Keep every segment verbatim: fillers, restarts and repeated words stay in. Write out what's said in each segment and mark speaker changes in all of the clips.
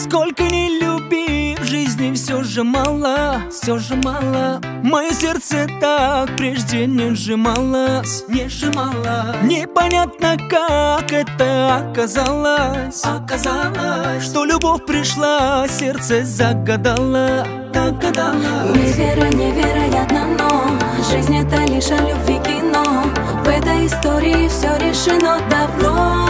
Speaker 1: Сколько ни люби, в жизни все же мало, все же мало. Мое сердце так прежде не сжималось, не сжималось. Непонятно, как это оказалось, оказалось, что любовь пришла, сердце загадало, загадало.
Speaker 2: Невера, невероятно, но жизнь это лишь о любви кино. В этой истории все решено давно.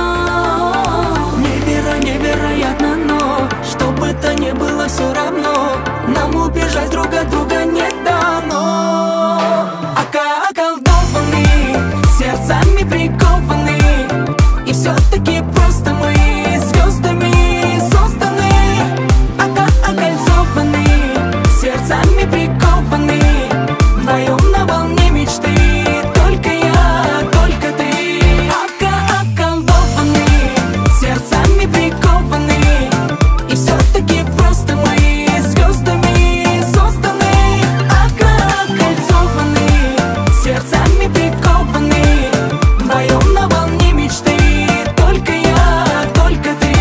Speaker 1: Невера, невероятно, но что бы то ни было, все равно нам убежать друг от друга не дано. Околдованы, сердцами прикованы, и все-таки просто мы звездами созданы. Окольцованы, сердцами прикованы, вдвоем на волне мечты. Только я, только ты. Околдованы, сердцами прикованы, и все-таки просто мы звездами созданы. Окольцованы, сердцами прикованы, вдвоем на волне мечты. Только я, только ты.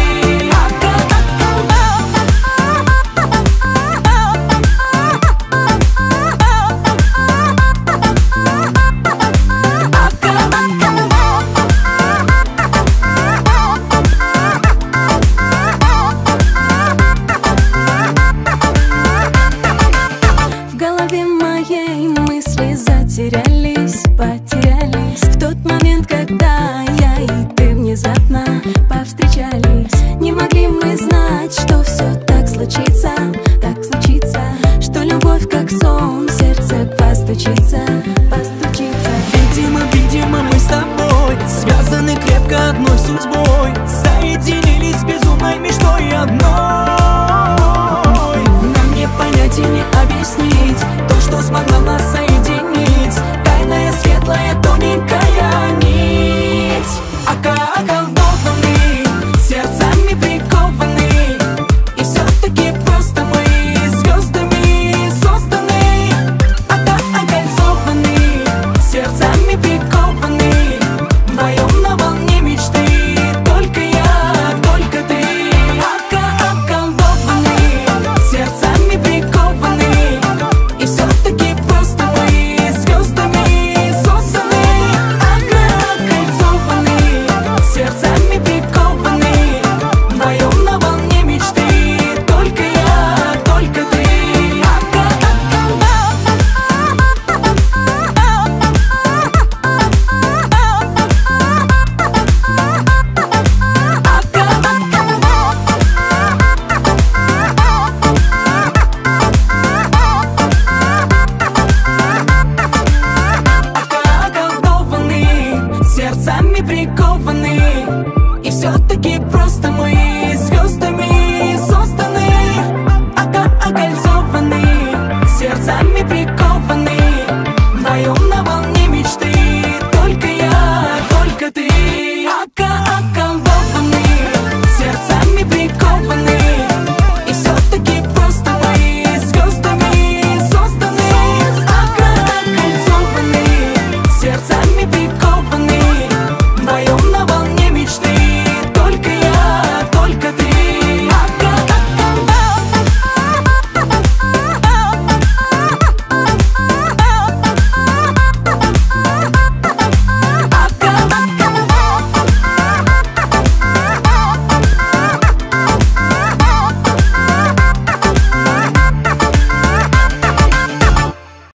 Speaker 2: В голове моей мысли затерялись, потерялись в тот момент, когда я и ты внезапно повстречались. Не могли мы знать, что все так случится, так случится, что любовь как сон в сердце постучится.